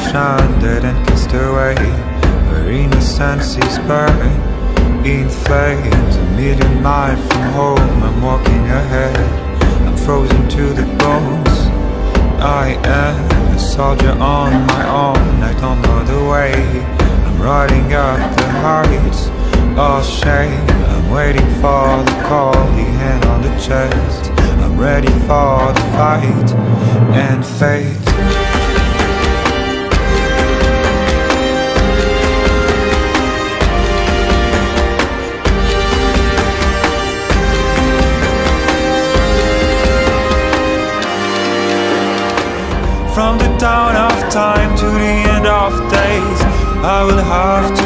stranded and cast away, where innocence is burned in flames. A million miles from home, I'm walking ahead, I'm frozen to the bones. I am a soldier on my own, I don't know the way. I'm riding up the heights of shame, I'm waiting for the call, the hand on the chest. I'm ready for the fight and fate. From the dawn of time to the end of days, I will have